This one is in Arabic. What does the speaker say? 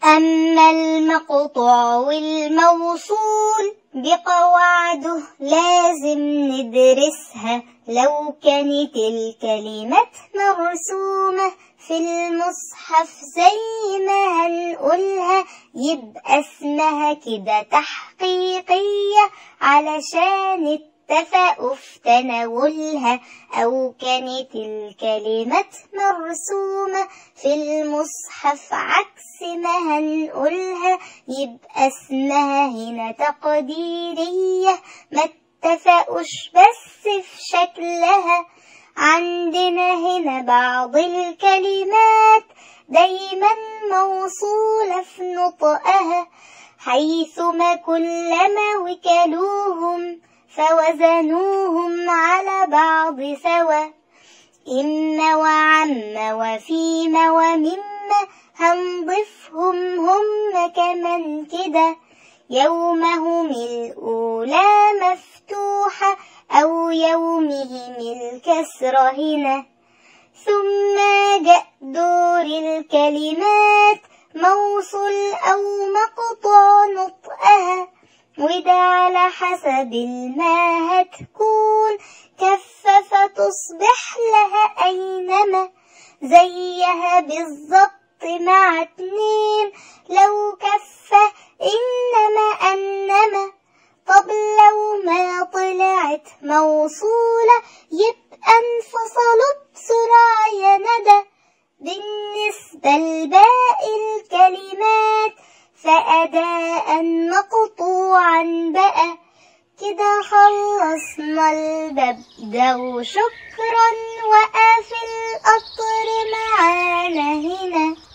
أما المقطوع والموصول بقواعده لازم ندرسها، لو كانت الكلمات مرسومة في المصحف زي ما هنقولها يبقى اسمها كده تحقيقية علشان اتفقوا في تناولها. أو كانت الكلمات مرسومة في المصحف عكس ما هنقولها يبقى اسمها هنا تقديرية، ما اتفقوش بس في شكلها. عندنا هنا بعض الكلمات دايما موصولة في نطقها، حيثما كلما وكلوهم فوزنوهم على بعض سوا. إما وعما وفيما ومما هنضيفهم هم كمان كده. يومهم الأولى مفتوحة أو يومهم الكسرة هنا. ثم جاء دور الكلمات موصول أو مقطوع نطقها، وده على حسب ما هتكون كفة فتصبح لها أينما، زيها بالظبط مع اتنين لو كفة إنما أنما. طب لو ما طلعت موصولة يبقى انفصلوا بسرعة يا ندى. بالنسبة لباقي الكلمات فأداء مقطوعا بقى. كده خلصنا الباب ده وشكرا، وقف القطر معانا هنا.